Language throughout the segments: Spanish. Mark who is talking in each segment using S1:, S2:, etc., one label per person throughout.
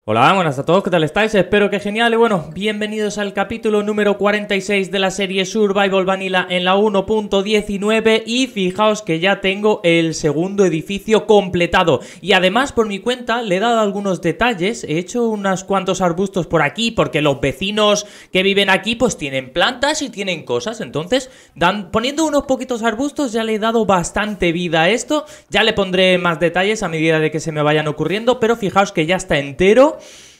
S1: Hola, buenas a todos, ¿qué tal estáis? Espero que genial y bueno, bienvenidos al capítulo número 46 de la serie Survival Vanilla en la 1.19 y fijaos que ya tengo el segundo edificio completado y además por mi cuenta le he dado algunos detalles, he hecho unos cuantos arbustos por aquí porque los vecinos que viven aquí pues tienen plantas y tienen cosas, entonces poniendo unos poquitos arbustos ya le he dado bastante vida a esto, ya le pondré más detalles a medida de que se me vayan ocurriendo, pero fijaos que ya está entero.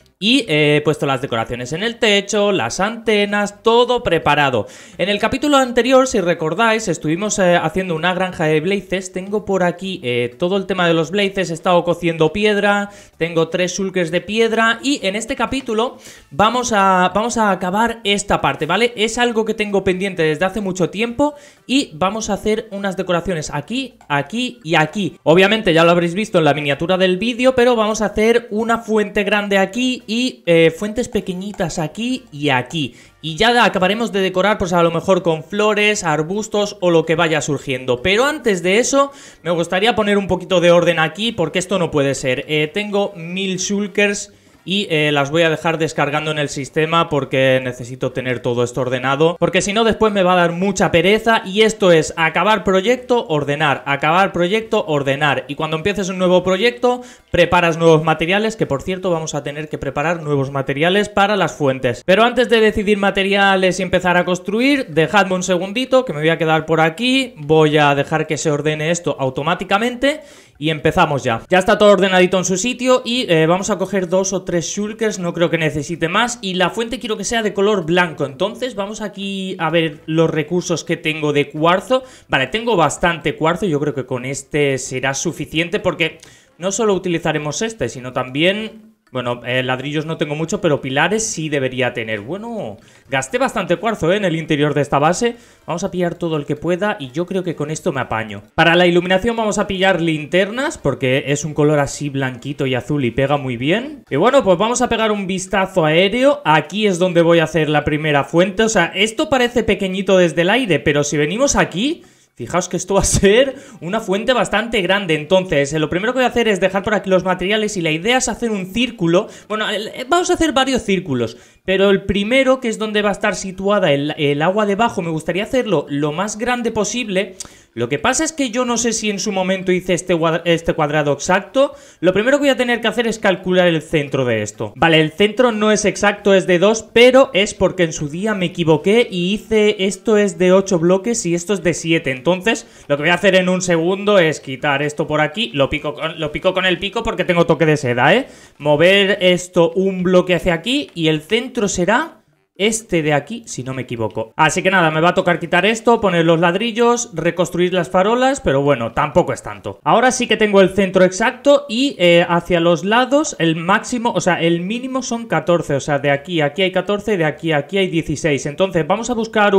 S1: Y he puesto las decoraciones en el techo, las antenas, todo preparado. En el capítulo anterior, si recordáis, estuvimos haciendo una granja de blazes. Tengo por aquí todo el tema de los blazes, he estado cociendo piedra, tengo 3 shulkers de piedra y en este capítulo vamos a acabar esta parte, ¿vale? Es algo que tengo pendiente desde hace mucho tiempo y vamos a hacer unas decoraciones aquí, aquí y aquí. Obviamente ya lo habréis visto en la miniatura del vídeo, pero vamos a hacer una fuente grande aquí y fuentes pequeñitas aquí y aquí. Y ya acabaremos de decorar pues a lo mejor con flores, arbustos o lo que vaya surgiendo. Pero antes de eso me gustaría poner un poquito de orden aquí porque esto no puede ser. Tengo 1000 shulkers y las voy a dejar descargando en el sistema porque necesito tener todo esto ordenado, porque si no después me va a dar mucha pereza y esto es acabar proyecto, ordenar, acabar proyecto, ordenar, y cuando empieces un nuevo proyecto preparas nuevos materiales, que por cierto vamos a tener que preparar nuevos materiales para las fuentes. Pero antes de decidir materiales y empezar a construir, dejadme un segundito que me voy a quedar por aquí, voy a dejar que se ordene esto automáticamente y empezamos ya. Ya está todo ordenadito en su sitio y vamos a coger 2 o 3 shulkers, no creo que necesite más. Y la fuente quiero que sea de color blanco, entonces vamos aquí a ver los recursos que tengo de cuarzo. Vale, tengo bastante cuarzo, yo creo que con este será suficiente porque no solo utilizaremos este, sino también... Bueno, ladrillos no tengo mucho, pero pilares sí debería tener. Bueno, gasté bastante cuarzo en el interior de esta base. Vamos a pillar todo el que pueda y yo creo que con esto me apaño. Para la iluminación vamos a pillar linternas porque es un color así blanquito y azul y pega muy bien. Y bueno, pues vamos a pegar un vistazo aéreo. Aquí es donde voy a hacer la primera fuente. O sea, esto parece pequeñito desde el aire, pero si venimos aquí... Fijaos que esto va a ser una fuente bastante grande, entonces lo primero que voy a hacer es dejar por aquí los materiales y la idea es hacer un círculo. Bueno, vamos a hacer varios círculos, pero el primero, que es donde va a estar situada el agua debajo, me gustaría hacerlo lo más grande posible. Lo que pasa es que yo no sé si en su momento hice este cuadrado exacto. Lo primero que voy a tener que hacer es calcular el centro de esto. Vale, el centro no es exacto, es de 2, pero es porque en su día me equivoqué y hice esto es de 8 bloques y esto es de 7. Entonces, lo que voy a hacer en un segundo es quitar esto por aquí. Lo pico con el pico porque tengo toque de seda, ¿eh? Mover esto un bloque hacia aquí y el centro será... este de aquí, si no me equivoco. Así que nada, me va a tocar quitar esto, poner los ladrillos, reconstruir las farolas, pero bueno, tampoco es tanto. Ahora sí que tengo el centro exacto y hacia los lados el máximo, o sea, el mínimo son 14. O sea, de aquí a aquí hay 14, de aquí a aquí hay 16. Entonces vamos a buscar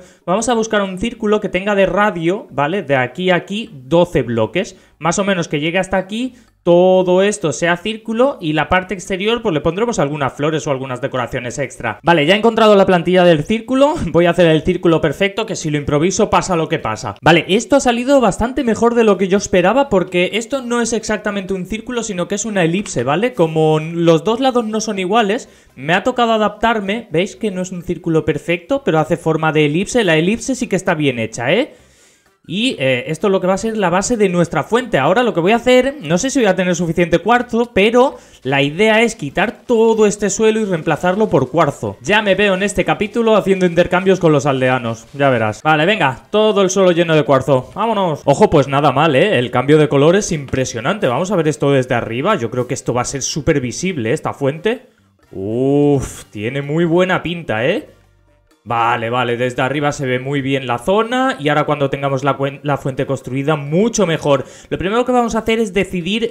S1: un círculo que tenga de radio, ¿vale? De aquí a aquí 12 bloques. Más o menos que llegue hasta aquí, todo esto sea círculo y la parte exterior pues le pondremos algunas flores o algunas decoraciones extra. Vale, ya he encontrado la plantilla del círculo, voy a hacer el círculo perfecto que si lo improviso pasa lo que pasa. Vale, esto ha salido bastante mejor de lo que yo esperaba porque esto no es exactamente un círculo sino que es una elipse, ¿vale? Como los dos lados no son iguales, me ha tocado adaptarme, veis que no es un círculo perfecto pero hace forma de elipse, la elipse sí que está bien hecha, ¿eh? Y esto es lo que va a ser la base de nuestra fuente. Ahora lo que voy a hacer, no sé si voy a tener suficiente cuarzo, pero la idea es quitar todo este suelo y reemplazarlo por cuarzo. Ya me veo en este capítulo haciendo intercambios con los aldeanos, ya verás. Vale, venga, todo el suelo lleno de cuarzo, vámonos. Ojo, pues nada mal, el cambio de color es impresionante. Vamos a ver esto desde arriba, yo creo que esto va a ser súper visible, esta fuente. Uff, tiene muy buena pinta, Vale, vale, desde arriba se ve muy bien la zona y ahora cuando tengamos la fuente construida mucho mejor. Lo primero que vamos a hacer es decidir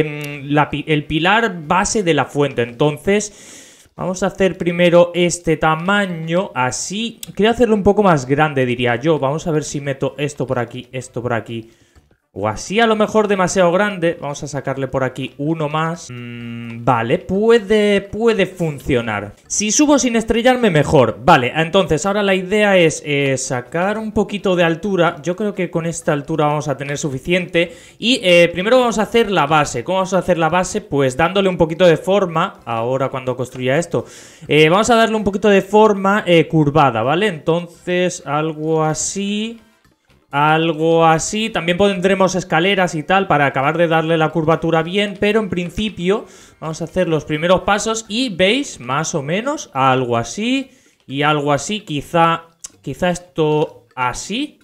S1: el pilar base de la fuente, entonces vamos a hacer primero este tamaño, así. Quiero hacerlo un poco más grande diría yo, vamos a ver si meto esto por aquí, esto por aquí. O así a lo mejor demasiado grande. Vamos a sacarle por aquí uno más. Vale, puede funcionar. Si subo sin estrellarme, mejor. Vale, entonces ahora la idea es sacar un poquito de altura. Yo creo que con esta altura vamos a tener suficiente. Y primero vamos a hacer la base. ¿Cómo vamos a hacer la base? Pues dándole un poquito de forma. Ahora cuando construya esto, vamos a darle un poquito de forma curvada, ¿vale? Entonces algo así... Algo así, también pondremos escaleras y tal para acabar de darle la curvatura bien, pero en principio vamos a hacer los primeros pasos y veis, más o menos, algo así y algo así, quizá esto así.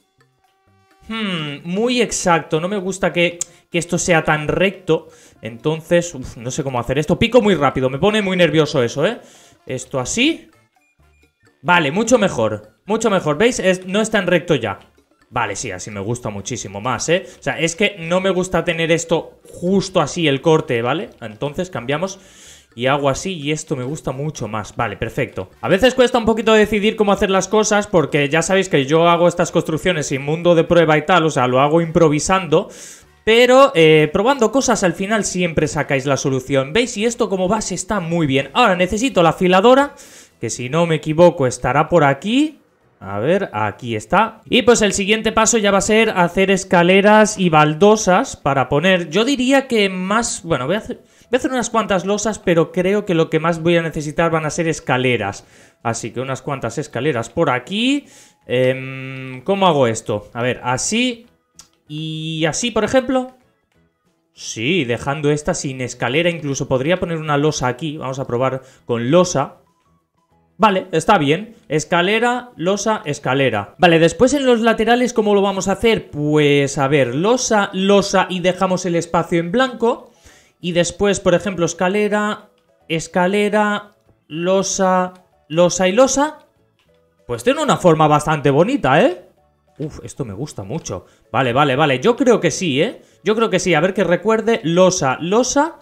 S1: Muy exacto, no me gusta que esto sea tan recto, entonces, no sé cómo hacer esto, pico muy rápido, me pone muy nervioso eso, Esto así. Vale, mucho mejor, ¿veis? No es tan recto ya. Vale, sí, así me gusta muchísimo más, O sea, es que no me gusta tener esto justo así, el corte, ¿vale? Entonces cambiamos y hago así y esto me gusta mucho más. Vale, perfecto. A veces cuesta un poquito decidir cómo hacer las cosas porque ya sabéis que yo hago estas construcciones sin mundo de prueba y tal, o sea, lo hago improvisando. Pero probando cosas al final siempre sacáis la solución. ¿Veis? Y esto como base está muy bien. Ahora necesito la afiladora, que si no me equivoco estará por aquí. A ver, aquí está. Y pues el siguiente paso ya va a ser hacer escaleras y baldosas para poner... Yo diría que más... Bueno, voy a hacer unas cuantas losas, pero creo que lo que más voy a necesitar van a ser escaleras. Así que unas cuantas escaleras por aquí. ¿Cómo hago esto? A ver, así y así, por ejemplo. Sí, dejando esta sin escalera. Incluso podría poner una losa aquí. Vamos a probar con losa. Vale, está bien. Escalera, losa, escalera. Vale, después en los laterales, ¿cómo lo vamos a hacer? Pues, a ver, losa, losa y dejamos el espacio en blanco. Y después, por ejemplo, escalera, escalera, losa, losa y losa. Pues tiene una forma bastante bonita, Uf, esto me gusta mucho. Vale, vale, vale. Yo creo que sí, Yo creo que sí. A ver que recuerde. Losa, losa.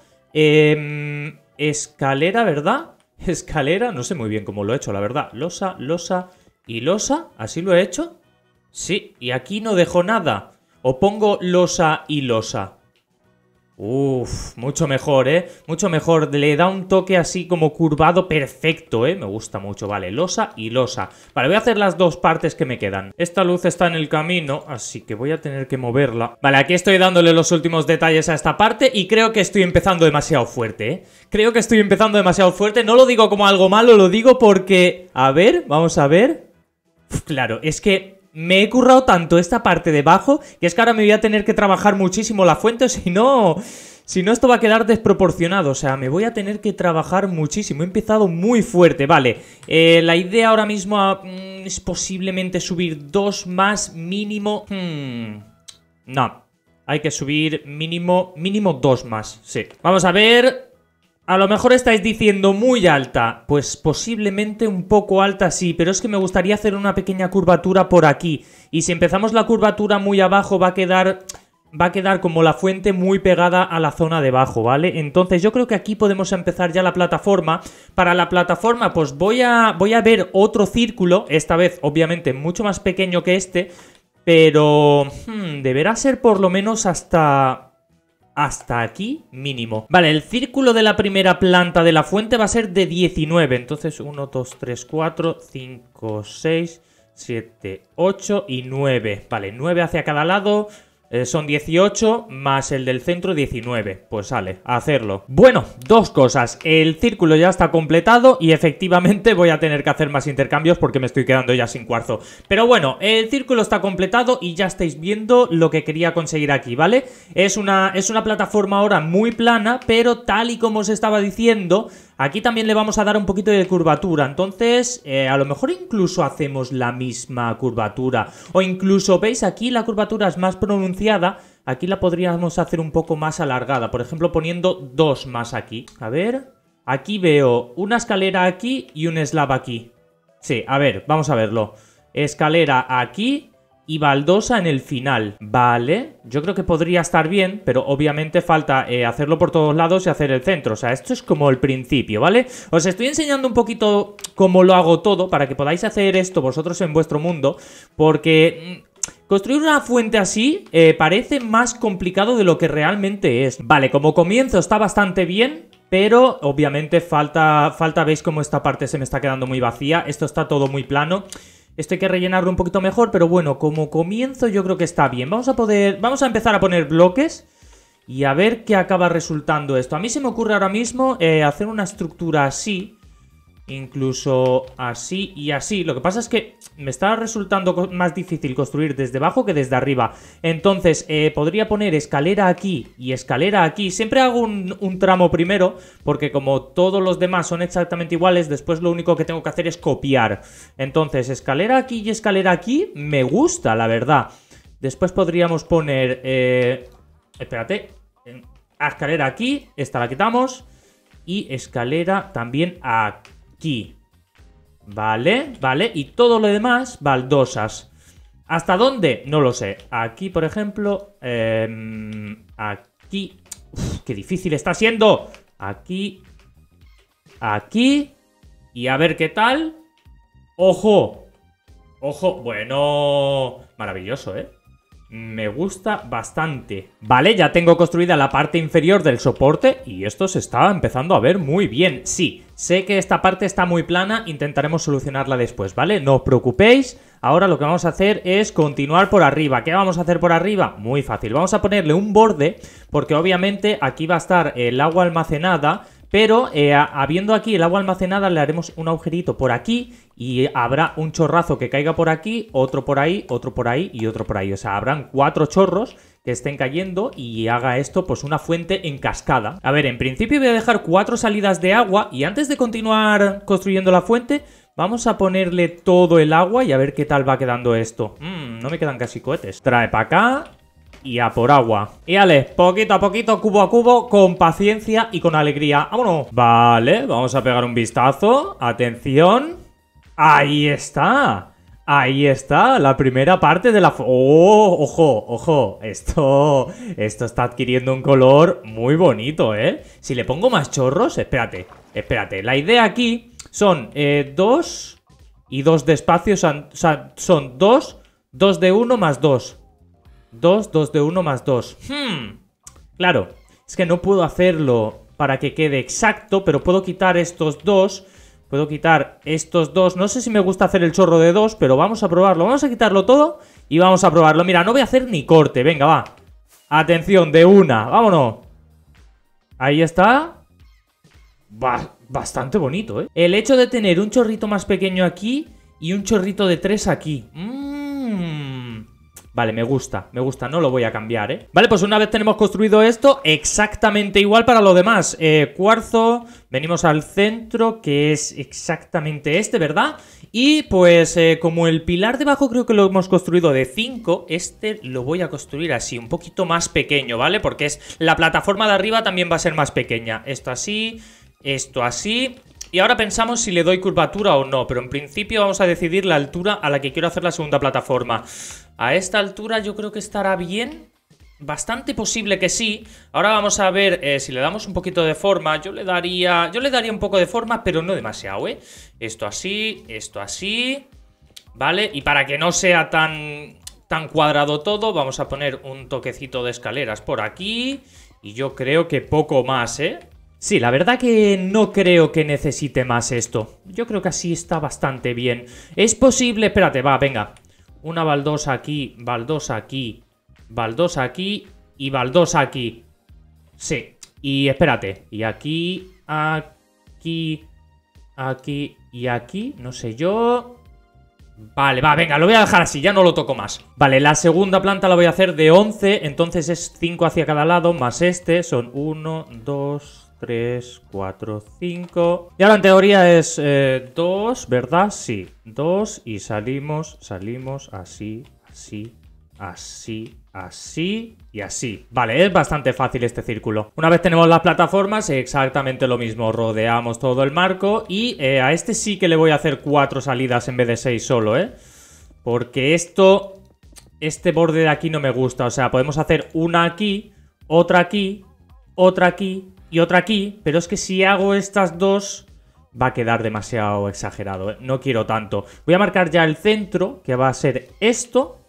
S1: Escalera, ¿verdad? Escalera, no sé muy bien cómo lo he hecho, la verdad. Losa, losa y losa, ¿así lo he hecho? Sí, y aquí no dejo nada. O pongo losa y losa. Uf, mucho mejor, mucho mejor. Le da un toque así como curvado perfecto, me gusta mucho. Vale, losa y losa. Vale, voy a hacer las dos partes que me quedan. Esta luz está en el camino, así que voy a tener que moverla. Vale, aquí estoy dándole los últimos detalles a esta parte y creo que estoy empezando demasiado fuerte, Creo que estoy empezando demasiado fuerte. No lo digo como algo malo, lo digo porque... A ver, vamos a ver. Claro, es que... me he currado tanto esta parte de abajo que es que ahora me voy a tener que trabajar muchísimo la fuente, si no esto va a quedar desproporcionado. O sea, me voy a tener que trabajar muchísimo. He empezado muy fuerte, vale. La idea ahora mismo es posiblemente subir 2 más mínimo. No, hay que subir mínimo 2 más, sí. Vamos a ver... A lo mejor estáis diciendo muy alta, pues posiblemente un poco alta sí, pero es que me gustaría hacer una pequeña curvatura por aquí. Y si empezamos la curvatura muy abajo va a quedar como la fuente muy pegada a la zona de abajo, ¿vale? Entonces yo creo que aquí podemos empezar ya la plataforma. Para la plataforma pues voy a ver otro círculo, esta vez obviamente mucho más pequeño que este, pero deberá ser por lo menos hasta aquí mínimo. Vale, el círculo de la primera planta de la fuente va a ser de 19. Entonces 1, 2, 3, 4, 5, 6, 7, 8 y 9. Vale, 9 hacia cada lado. Son 18 más el del centro 19. Pues sale, a hacerlo. Bueno, dos cosas. El círculo ya está completado y efectivamente voy a tener que hacer más intercambios porque me estoy quedando ya sin cuarzo. Pero bueno, el círculo está completado y ya estáis viendo lo que quería conseguir aquí, ¿vale? Es una plataforma ahora muy plana, pero tal y como os estaba diciendo... Aquí también le vamos a dar un poquito de curvatura, entonces a lo mejor incluso hacemos la misma curvatura. O incluso, ¿veis? Aquí la curvatura es más pronunciada, aquí la podríamos hacer un poco más alargada. Por ejemplo, poniendo 2 más aquí. A ver, aquí veo una escalera aquí y un slab aquí. Sí, a ver, vamos a verlo. Escalera aquí... y baldosa en el final, vale. Yo creo que podría estar bien, pero obviamente falta hacerlo por todos lados y hacer el centro. O sea, esto es como el principio, ¿vale? Os estoy enseñando un poquito cómo lo hago todo para que podáis hacer esto vosotros en vuestro mundo, porque Construir una fuente así parece más complicado de lo que realmente es. Vale, como comienzo está bastante bien, pero obviamente falta, veis cómo esta parte se me está quedando muy vacía. Esto está todo muy plano. Esto hay que rellenarlo un poquito mejor, pero bueno, como comienzo yo creo que está bien. Vamos a empezar a poner bloques y a ver qué acaba resultando esto. A mí se me ocurre ahora mismo hacer una estructura así. Incluso así y así. Lo que pasa es que me está resultando más difícil construir desde abajo que desde arriba. Entonces podría poner escalera aquí y escalera aquí. Siempre hago un tramo primero, porque como todos los demás son exactamente iguales, después lo único que tengo que hacer es copiar. Entonces escalera aquí y escalera aquí me gusta, la verdad. Después podríamos poner espérate, escalera aquí, esta la quitamos. Y escalera también aquí. Vale, vale. Y todo lo demás, baldosas. ¿Hasta dónde? No lo sé. Aquí, por ejemplo. Aquí. Uf, qué difícil está siendo. Aquí. Aquí. Y a ver qué tal. ¡Ojo! ¡Ojo! Bueno. Maravilloso, ¿eh? Me gusta bastante. Vale, ya tengo construida la parte inferior del soporte y esto se está empezando a ver muy bien. Sí, sé que esta parte está muy plana, intentaremos solucionarla después, ¿vale? No os preocupéis. Ahora lo que vamos a hacer es continuar por arriba. ¿Qué vamos a hacer por arriba? Muy fácil. Vamos a ponerle un borde porque obviamente aquí va a estar el agua almacenada. Pero habiendo aquí el agua almacenada le haremos un agujerito por aquí y habrá un chorrazo que caiga por aquí, otro por ahí, otro por ahí y otro por ahí. O sea, habrán 4 chorros que estén cayendo y haga esto pues una fuente en cascada. A ver, en principio voy a dejar 4 salidas de agua y antes de continuar construyendo la fuente vamos a ponerle todo el agua y a ver qué tal va quedando esto. No me quedan casi cohetes. Trae para acá. Y a por agua. Y ale, poquito a poquito, cubo a cubo, con paciencia y con alegría. ¡Vámonos! Vale, vamos a pegar un vistazo. Atención. ¡Ahí está! Ahí está, la primera parte de la... ¡Oh! ¡Ojo! ¡Ojo! Esto está adquiriendo un color muy bonito, ¿eh? Si le pongo más chorros... Espérate, espérate. La idea aquí son 2 y 2 de espacio. O sea, son 2, 2 de 1 más 2. 2, 2 de 1 más 2. Claro, es que no puedo hacerlo para que quede exacto, pero puedo quitar estos dos. Puedo quitar estos dos. No sé si me gusta hacer el chorro de 2, pero vamos a probarlo. Vamos a quitarlo todo y vamos a probarlo. Mira, no voy a hacer ni corte. Venga, va. Atención, de una. Vámonos. Ahí está. Bastante bonito, ¿eh? El hecho de tener un chorrito más pequeño aquí y un chorrito de 3 aquí. Vale, me gusta, no lo voy a cambiar, ¿eh? Vale, pues una vez tenemos construido esto, exactamente igual para lo demás. Cuarzo, venimos al centro, que es exactamente este, ¿verdad? Y pues como el pilar debajo creo que lo hemos construido de 5, este lo voy a construir así, un poquito más pequeño, ¿vale? Porque la plataforma de arriba también va a ser más pequeña. Esto así, esto así... Y ahora pensamos si le doy curvatura o no, pero en principio vamos a decidir la altura a la que quiero hacer la segunda plataforma. A esta altura yo creo que estará bien, bastante posible que sí. Ahora vamos a ver si le damos un poquito de forma. Yo le daría un poco de forma, pero no demasiado, ¿eh? Esto así, ¿vale? Y para que no sea tan cuadrado todo, vamos a poner un toquecito de escaleras por aquí. Y yo creo que poco más, ¿eh? Sí, la verdad que no creo que necesite más esto. Yo creo que así está bastante bien. Es posible... Espérate, va, venga. Una baldosa aquí, baldosa aquí, baldosa aquí y baldosa aquí. Sí. Y espérate. Y aquí, aquí, aquí y aquí. No sé yo... Vale, va, venga, lo voy a dejar así, ya no lo toco más. Vale, la segunda planta la voy a hacer de 11, entonces es 5 hacia cada lado, más este, son 1, 2... 3, 4, 5. Y ahora en teoría es 2, ¿verdad? Sí, 2 y salimos así, así, así, así y así. Vale, es bastante fácil este círculo. Una vez tenemos las plataformas, exactamente lo mismo. Rodeamos todo el marco y a este sí que le voy a hacer 4 salidas en vez de 6 solo, ¿eh? Porque este borde de aquí no me gusta. O sea, podemos hacer una aquí, otra aquí, otra aquí y otra aquí, pero es que si hago estas dos va a quedar demasiado exagerado, ¿eh? No quiero tanto. Voy a marcar ya el centro, que va a ser esto,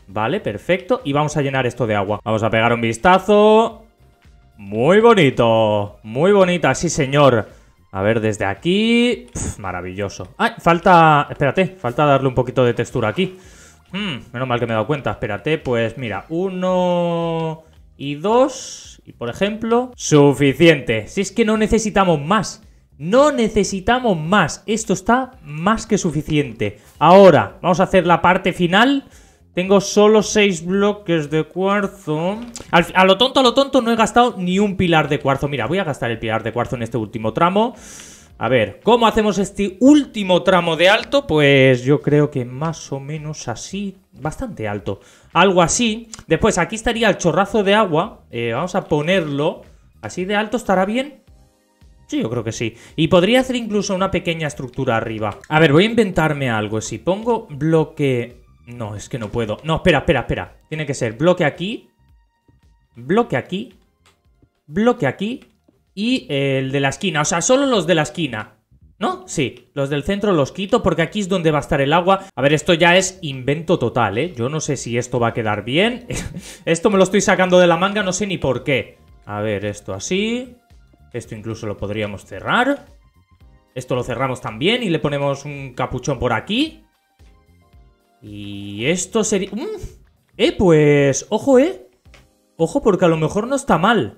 S1: Vale, perfecto. Y vamos a llenar esto de agua. Vamos a pegar un vistazo. Muy bonito. Muy bonita, sí señor. A ver, desde aquí... maravilloso. ¡Ay! Falta... Espérate, falta darle un poquito de textura aquí. Menos mal que me he dado cuenta. Espérate, pues mira, 1 y 2. Y por ejemplo... Suficiente. Si es que no necesitamos más. No necesitamos más. Esto está más que suficiente. Ahora, vamos a hacer la parte final. Tengo solo 6 bloques de cuarzo. A lo tonto no he gastado ni un pilar de cuarzo. Mira, voy a gastar el pilar de cuarzo en este último tramo. A ver, ¿cómo hacemos este último tramo de alto? Pues yo creo que más o menos así. Bastante alto. Algo así. Después aquí estaría el chorrazo de agua. Vamos a ponerlo. ¿Así de alto estará bien? Sí, yo creo que sí. Y podría hacer incluso una pequeña estructura arriba. A ver, voy a inventarme algo. Si pongo bloque... No, es que no puedo. No, espera. Tiene que ser bloque aquí. Bloque aquí. Bloque aquí. Y el de la esquina. O sea, solo los de la esquina. ¿No? Sí, los del centro los quito porque aquí es donde va a estar el agua. A ver, esto ya es invento total, ¿eh? Yo no sé si esto va a quedar bien. Esto me lo estoy sacando de la manga, no sé ni por qué. A ver, esto así. Esto incluso lo podríamos cerrar. Esto lo cerramos también y le ponemos un capuchón por aquí. Y esto sería... pues... Ojo, Ojo, porque a lo mejor no está mal.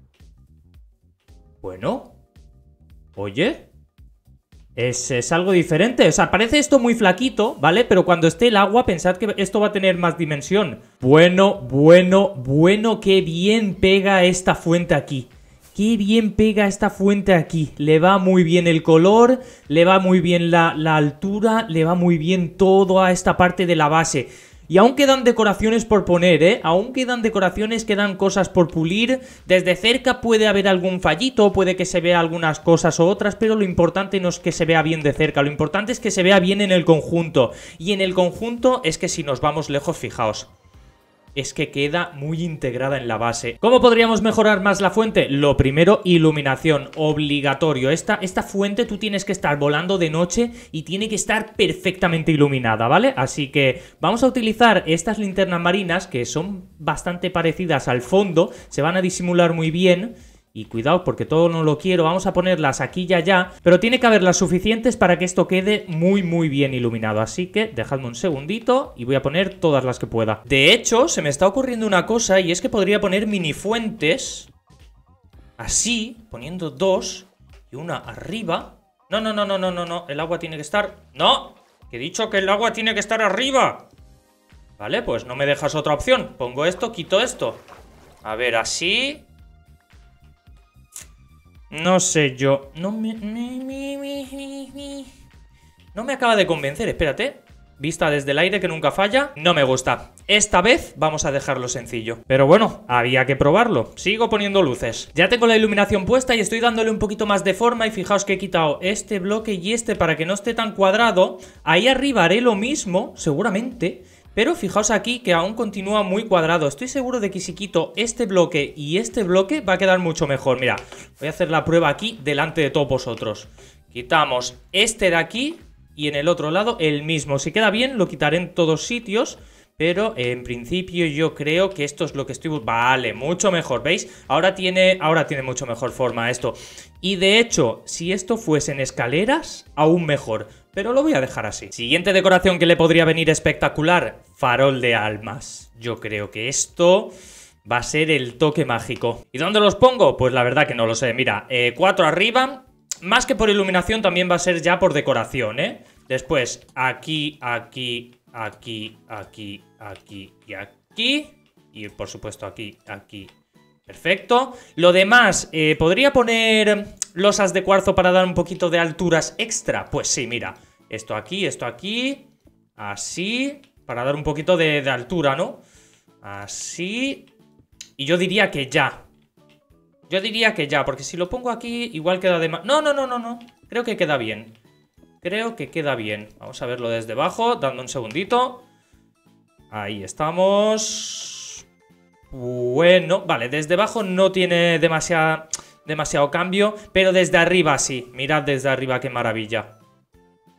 S1: Bueno. Oye. Es algo diferente. O sea, parece esto muy flaquito, ¿vale? Pero cuando esté el agua, pensad que esto va a tener más dimensión. Bueno. Qué bien pega esta fuente aquí. Qué bien pega esta fuente aquí. Le va muy bien el color, le va muy bien la altura, le va muy bien todo a esta parte de la base. Y aún quedan decoraciones por poner, ¿eh? Aún quedan decoraciones, quedan cosas por pulir. Desde cerca puede haber algún fallito, puede que se vea algunas cosas o otras, pero lo importante no es que se vea bien de cerca, lo importante es que se vea bien en el conjunto. Y en el conjunto es que si nos vamos lejos, fijaos. Es que queda muy integrada en la base. ¿Cómo podríamos mejorar más la fuente? Lo primero, iluminación, obligatorio. Esta fuente tú tienes que estar volando de noche y tiene que estar perfectamente iluminada, ¿vale? Así que vamos a utilizar estas linternas marinas que son bastante parecidas al fondo, se van a disimular muy bien. Y cuidado porque todo no lo quiero, vamos a ponerlas aquí y allá, pero tiene que haber las suficientes para que esto quede muy bien iluminado. Así que dejadme un segundito y voy a poner todas las que pueda. De hecho, se me está ocurriendo una cosa y es que podría poner mini fuentes. Así, poniendo 2 y una arriba. No, el agua tiene que estar... ¡No! Que he dicho que el agua tiene que estar arriba. Vale, pues no me dejas otra opción. Pongo esto, quito esto. A ver, así... No sé yo. No me acaba de convencer, espérate. Vista desde el aire que nunca falla. No me gusta. Esta vez vamos a dejarlo sencillo. Pero bueno, había que probarlo. Sigo poniendo luces. Ya tengo la iluminación puesta y estoy dándole un poquito más de forma. Y fijaos que he quitado este bloque y este para que no esté tan cuadrado. Ahí arriba haré lo mismo, seguramente. Pero fijaos aquí que aún continúa muy cuadrado. Estoy seguro de que si quito este bloque y este bloque va a quedar mucho mejor. Mira, voy a hacer la prueba aquí delante de todos vosotros. Quitamos este de aquí y en el otro lado el mismo. Si queda bien lo quitaré en todos sitios. Pero en principio yo creo que esto es lo que estoy... Vale, mucho mejor, ¿veis? Ahora tiene mucho mejor forma esto. Y de hecho, si esto fuesen escaleras, aún mejor. Pero lo voy a dejar así. Siguiente decoración que le podría venir espectacular. Farol de almas. Yo creo que esto va a ser el toque mágico. ¿Y dónde los pongo? Pues la verdad que no lo sé. Mira, 4 arriba. Más que por iluminación también va a ser ya por decoración, ¿eh? Después, aquí, aquí... Aquí y aquí. Y por supuesto aquí. Perfecto. Lo demás, ¿podría poner losas de cuarzo para dar un poquito de alturas extra? Pues sí, mira. Esto aquí. Así. Para dar un poquito de altura, ¿no? Así. Y yo diría que ya. Porque si lo pongo aquí, igual queda de más. No. Creo que queda bien. Vamos a verlo desde abajo, dando un segundito. Ahí estamos. Bueno, vale, desde abajo no tiene demasiado cambio, pero desde arriba sí. Mirad desde arriba qué maravilla.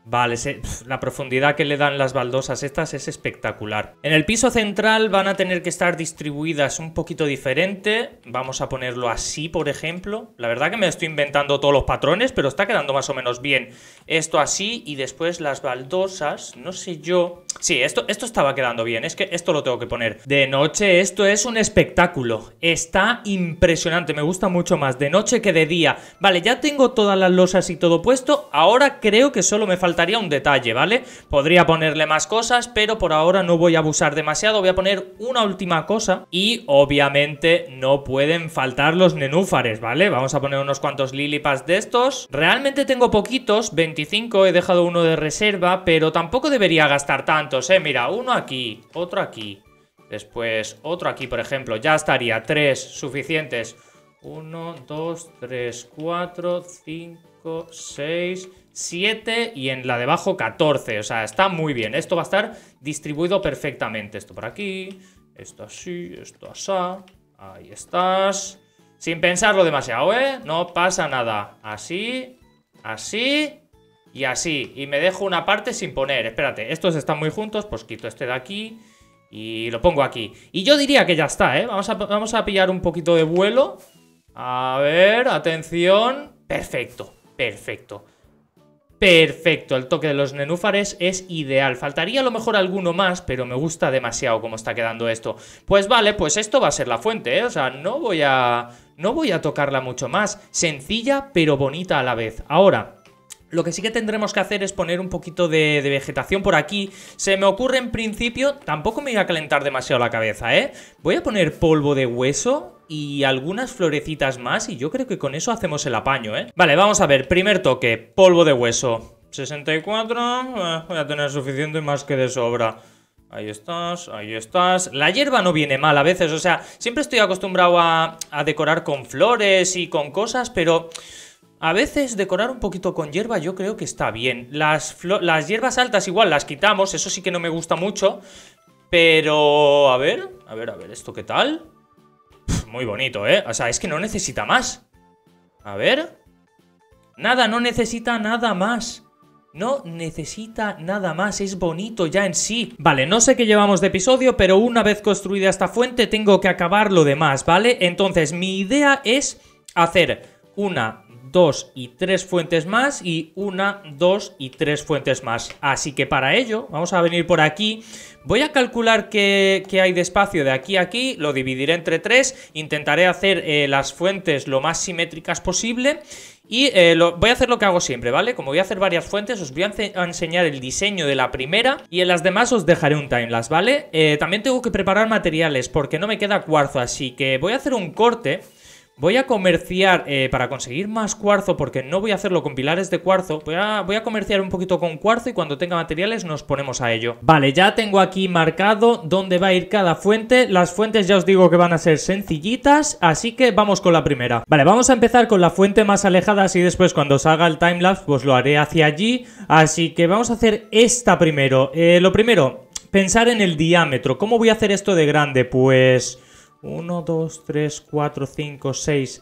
S1: Vale, la profundidad que le dan las baldosas estas es espectacular. En el piso central van a tener que estar distribuidas un poquito diferente. Vamos a ponerlo así, por ejemplo. La verdad que me estoy inventando todos los patrones, pero está quedando más o menos bien. Esto así y después las baldosas, no sé yo... Sí, esto estaba quedando bien, es que esto lo tengo que poner. De noche esto es un espectáculo. Está impresionante, me gusta mucho más de noche que de día. Vale, ya tengo todas las losas y todo puesto. Ahora creo que solo me faltaría un detalle, ¿vale? Podría ponerle más cosas, pero por ahora no voy a abusar demasiado. Voy a poner una última cosa y obviamente no pueden faltar los nenúfares, ¿vale? Vamos a poner unos cuantos lilipads de estos. Realmente tengo poquitos, 25, he dejado uno de reserva, pero tampoco debería gastar tantos, ¿eh? Mira, uno aquí, otro aquí, después otro aquí, por ejemplo. Ya estaría, 3 suficientes. 1, 2, 3, 4, 5, 6... 7 y en la de abajo 14, o sea, está muy bien. Esto va a estar distribuido perfectamente. Esto por aquí, esto así, esto así. Ahí estás. Sin pensarlo demasiado, ¿eh? No pasa nada. Así, así y así. Y me dejo una parte sin poner. Espérate, estos están muy juntos, pues quito este de aquí y lo pongo aquí. Y yo diría que ya está, ¿eh? Vamos a pillar un poquito de vuelo. A ver, atención. Perfecto, perfecto. Perfecto, el toque de los nenúfares es ideal. Faltaría a lo mejor alguno más, pero me gusta demasiado cómo está quedando esto. Pues vale, pues esto va a ser la fuente, ¿eh? O sea, no voy a tocarla mucho más. Sencilla, pero bonita a la vez. Ahora, lo que sí que tendremos que hacer es poner un poquito de vegetación por aquí. Se me ocurre en principio, tampoco me voy a calentar demasiado la cabeza, ¿eh? Voy a poner polvo de hueso y algunas florecitas más y yo creo que con eso hacemos el apaño, ¿eh? Vale, vamos a ver, primer toque, polvo de hueso. 64, voy a tener suficiente más que de sobra. Ahí estás, ahí estás. La hierba no viene mal a veces, o sea, siempre estoy acostumbrado a decorar con flores y con cosas, pero... a veces decorar un poquito con hierba yo creo que está bien. Las hierbas altas igual las quitamos, eso sí que no me gusta mucho. Pero... a ver, ¿esto qué tal? Muy bonito, ¿eh? O sea, es que no necesita más. A ver... nada, no necesita nada más. No necesita nada más, es bonito ya en sí. Vale, no sé qué llevamos de episodio, pero una vez construida esta fuente tengo que acabar lo demás, ¿vale? Entonces mi idea es hacer una... 2 y 3 fuentes más y 1, 2 y 3 fuentes más. Así que para ello vamos a venir por aquí. Voy a calcular qué hay de espacio de aquí a aquí, lo dividiré entre 3, intentaré hacer las fuentes lo más simétricas posible y voy a hacer lo que hago siempre, ¿vale? Como voy a hacer varias fuentes, os voy a enseñar el diseño de la primera y en las demás os dejaré un timelapse, ¿vale? También tengo que preparar materiales porque no me queda cuarzo, así que voy a hacer un corte. Voy a comerciar para conseguir más cuarzo, porque no voy a hacerlo con pilares de cuarzo. Voy a comerciar un poquito con cuarzo y cuando tenga materiales nos ponemos a ello. Vale, ya tengo aquí marcado dónde va a ir cada fuente. Las fuentes ya os digo que van a ser sencillitas, así que vamos con la primera. Vale, vamos a empezar con la fuente más alejada, así después cuando salga el timelapse pues lo haré hacia allí. Así que vamos a hacer esta primero. Lo primero, pensar en el diámetro. ¿Cómo voy a hacer esto de grande? Pues... 1, 2, 3, 4, 5, 6,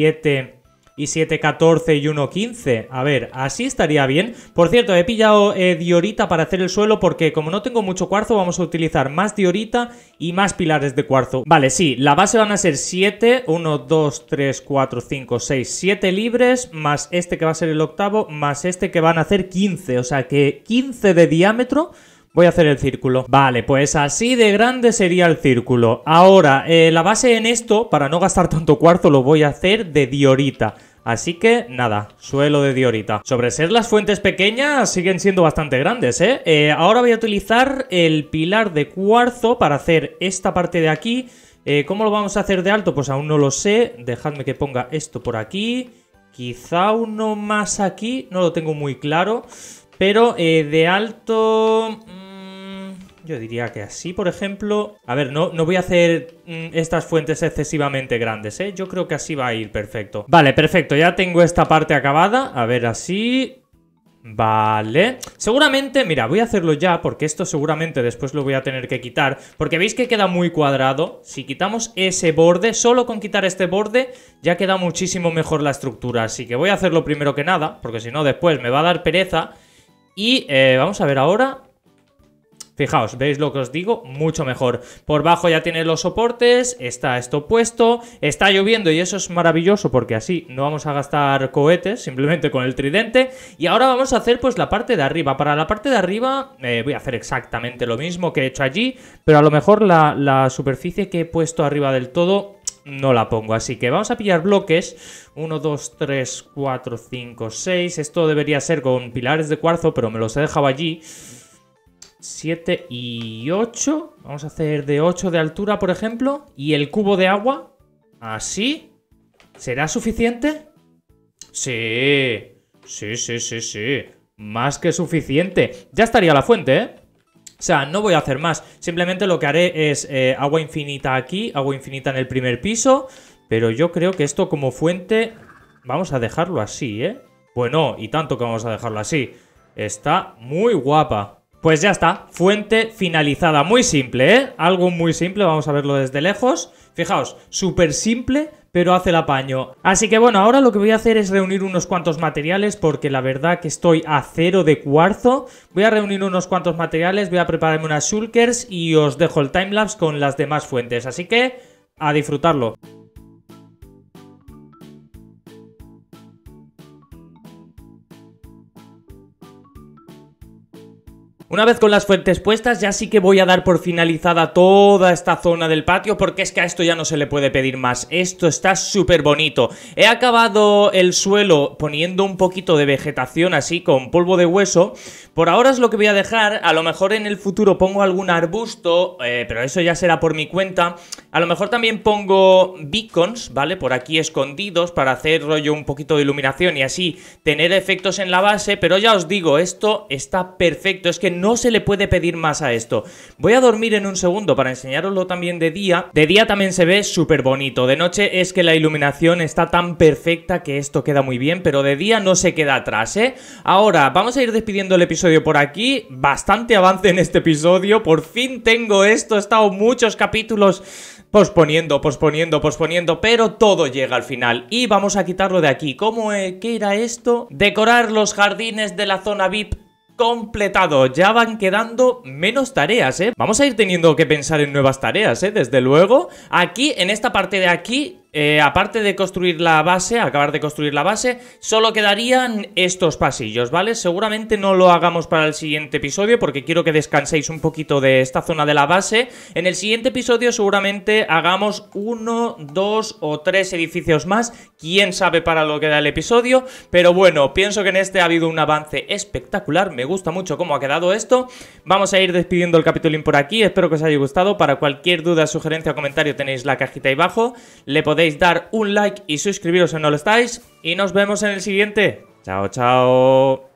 S1: 7 y 7, 14 y 1, 15. A ver, así estaría bien. Por cierto, he pillado diorita para hacer el suelo porque como no tengo mucho cuarzo vamos a utilizar más diorita y más pilares de cuarzo. Vale, sí, la base van a ser 7, 1, 2, 3, 4, 5, 6, 7 libres, más este que va a ser el octavo, más este que van a hacer 15. O sea que 15 de diámetro... voy a hacer el círculo. Vale, pues así de grande sería el círculo. Ahora, la base en esto, para no gastar tanto cuarzo, lo voy a hacer de diorita. Así que, nada, suelo de diorita. Sobre ser las fuentes pequeñas, siguen siendo bastante grandes, ¿eh? Ahora voy a utilizar el pilar de cuarzo para hacer esta parte de aquí. ¿Cómo lo vamos a hacer de alto? Pues aún no lo sé. Dejadme que ponga esto por aquí. Quizá uno más aquí, no lo tengo muy claro. Pero de alto... yo diría que así, por ejemplo... A ver, no voy a hacer estas fuentes excesivamente grandes, ¿eh? Yo creo que así va a ir perfecto. Vale, perfecto, ya tengo esta parte acabada. A ver, así... Vale. Seguramente, mira, voy a hacerlo ya porque esto seguramente después lo voy a tener que quitar. Porque veis que queda muy cuadrado. Si quitamos ese borde, solo con quitar este borde ya queda muchísimo mejor la estructura. Así que voy a hacerlo primero que nada, porque si no después me va a dar pereza... Y vamos a ver ahora. Fijaos, ¿veis lo que os digo? Mucho mejor. Por bajo ya tiene los soportes, está esto puesto, está lloviendo y eso es maravilloso porque así no vamos a gastar cohetes, simplemente con el tridente. Y ahora vamos a hacer pues la parte de arriba. Para la parte de arriba voy a hacer exactamente lo mismo que he hecho allí, pero a lo mejor la superficie que he puesto arriba del todo no la pongo. Así que vamos a pillar bloques. 1, 2, 3, 4, 5, 6. Esto debería ser con pilares de cuarzo, pero me los he dejado allí. 7 y 8. Vamos a hacer de 8 de altura, por ejemplo. Y el cubo de agua. Así. ¿Será suficiente? Sí. Sí. Más que suficiente. Ya estaría la fuente, ¿eh? O sea, no voy a hacer más. Simplemente lo que haré es agua infinita aquí. Agua infinita en el primer piso. Pero yo creo que esto como fuente vamos a dejarlo así, ¿eh? Bueno, y tanto que vamos a dejarlo así. Está muy guapa. Pues ya está, fuente finalizada, muy simple, ¿eh? Algo muy simple, vamos a verlo desde lejos. Fijaos, súper simple, pero hace el apaño. Así que bueno, ahora lo que voy a hacer es reunir unos cuantos materiales porque la verdad que estoy a 0 de cuarzo. Voy a reunir unos cuantos materiales, voy a prepararme unas shulkers y os dejo el timelapse con las demás fuentes. Así que, a disfrutarlo. Una vez con las fuentes puestas, ya sí que voy a dar por finalizada toda esta zona del patio, porque es que a esto ya no se le puede pedir más. Esto está súper bonito. He acabado el suelo poniendo un poquito de vegetación así, con polvo de hueso. Por ahora es lo que voy a dejar. A lo mejor en el futuro pongo algún arbusto, pero eso ya será por mi cuenta. A lo mejor también pongo beacons, ¿vale? Por aquí escondidos, para hacer rollo un poquito de iluminación y así tener efectos en la base. Pero ya os digo, esto está perfecto. Es que no se le puede pedir más a esto. Voy a dormir en un segundo para enseñaroslo también de día. De día también se ve súper bonito. De noche es que la iluminación está tan perfecta que esto queda muy bien, pero de día no se queda atrás, ¿eh? Ahora, vamos a ir despidiendo el episodio por aquí. Bastante avance en este episodio. Por fin tengo esto. He estado muchos capítulos posponiendo, pero todo llega al final. Y vamos a quitarlo de aquí. ¿Qué era esto? Decorar los jardines de la zona VIP. Completado, ya van quedando menos tareas, ¿eh? Vamos a ir teniendo que pensar en nuevas tareas, ¿eh? Desde luego. Aquí, en esta parte de aquí, aparte de construir la base, acabar de construir la base, solo quedarían estos pasillos, ¿vale? Seguramente no lo hagamos para el siguiente episodio porque quiero que descanséis un poquito de esta zona de la base. En el siguiente episodio seguramente hagamos 1, 2 o 3 edificios más. Quién sabe para lo que da el episodio, pero bueno, pienso que en este ha habido un avance espectacular. Me gusta mucho cómo ha quedado esto. Vamos a ir despidiendo el capítulo por aquí. Espero que os haya gustado. Para cualquier duda, sugerencia o comentario tenéis la cajita ahí abajo. Le podéis dar un like y suscribiros si no lo estáis. Y nos vemos en el siguiente. Chao, chao.